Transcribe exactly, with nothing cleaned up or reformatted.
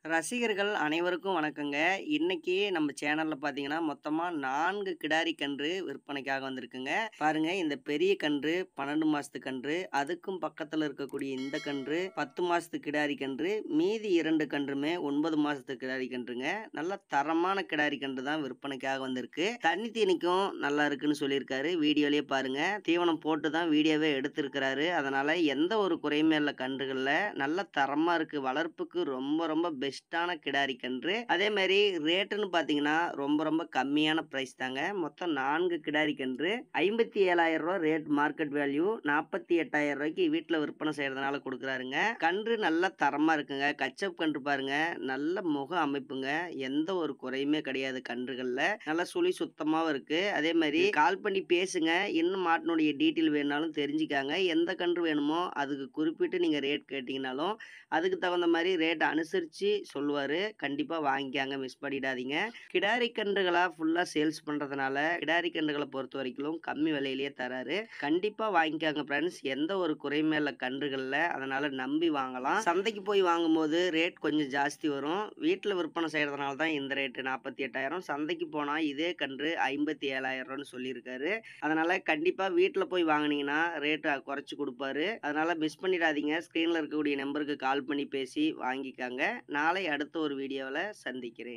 ரசிகர்கள் அனைவருக்கும் வணக்கங்க. இன்னைக்கு நம்ம சேனல்ல பார்த்தீங்கன்னா, மொத்தமா நான்கு கிடாரி கன்று விற்பனைக்காக வந்திருக்குங்க. பாருங்க இந்த பெரிய கன்று பன்னிரண்டு மாசத்து கன்று, அதுக்கும் பக்கத்துல இருக்கக்கூடிய இந்த கன்று பத்து மாசத்து கிடாரி கன்று, மீதி இரண்டு கன்றுமே ஒன்பது மாசத்து கிடாரி கன்றுங்க. நல்ல தரமான கிடாரி கன்று தான் விற்பனைக்காக வந்திருக்கு. தண்ணி தீனிக்கும் நல்லா இருக்குன்னு சொல்லியிருக்காரு. வீடியோலயே பாருங்க. தீவனம் போட்டு தான் வீடியோவே எடுத்திருக்கிறாரு. அதனால எந்த ஒரு குறையுமே இல்ல கன்றுகள்ல. நல்ல தரமா இருக்கு. வளர்ப்புக்கு ரொம்ப ரொம்ப பெஸ்ட்டான கிடாரி கன்று. அதே மாரி ரேட்டுன்னு பார்த்தீங்கன்னா, ரொம்ப ரொம்ப கம்மியான பிரைஸ் தாங்க. மொத்தம் நான்கு கிடாரி கன்று ரூ. ஐம்பத்தி ஏழாயிரம் ரேட் மார்க்கெட் வேல்யூ ரூ. நாற்பத்தி எட்டாயிரம் வீட்ல விற்பனை செய்றதுனால குடுக்குறாருங்க. கன்று நல்ல தரமா இருக்குங்க. கச்சப் கன்று பாருங்க. நல்ல முக அமைப்புங்க. எந்த ஒரு குறையுமே கிடையாது கன்றுகள்ல. நல்லா சுழி சுத்தமாவும் இருக்கு. அதே மாரி கால் பண்ணி பேசுங்க. இன்னும் மாட்டினுடைய டீட்டெயில் வேணும்னாலும் தெரிஞ்சுக்கங்க. எந்த கன்று வேணுமோ அதுக்கு குறிப்பிட்டு நீங்க ரேட் கேட்டீங்கனாலும், அதுக்கு தகுந்த மாரி ரேட் அனுசரிச்சு சொல்லுவாரு. கண்டிப்பா வாங்கிக்கங்க. மிஸ் பண்ணிடாதீங்க. கிடாரி கன்றுகளா ஃபுல்லா சேல்ஸ் பண்றதுனால, கிடாரி கன்றுகள பொறுத்தவரைக்கும் கம்மி விலையிலேயே தராரு. கண்டிப்பா வாங்கிக்கங்க ஃபிரெண்ட்ஸ். எந்த ஒரு குறையுமே இல்ல கன்றுகள்ல. அதனால நம்பி வாங்கலாம். சந்தைக்கு போய் வாங்கும்போது ரேட் கொஞ்சம் ஜாஸ்தி வரும். வீட்ல விற்பனை செய்றதுனால தான் இந்த ரேட்டு நாற்பத்தி எட்டாயிரம். சந்தைக்கு போனா இதே கன்று ஐம்பத்தி ஏழாயிரம்னு சொல்லியிருக்காரு. அதனால கண்டிப்பா வீட்ல போய் வாங்குனீங்கன்னா ரேட்ட குறைச்சு குடுப்பாரு. அதனால மிஸ் பண்ணிடாதீங்க. ஸ்க்ரீன்ல இருக்கக்கூடிய நம்பருக்கு கால் பண்ணி பேசி வாங்கிக்கங்க. நாளை அடுத்த ஒரு வீடியோல சந்திக்கிறேன்.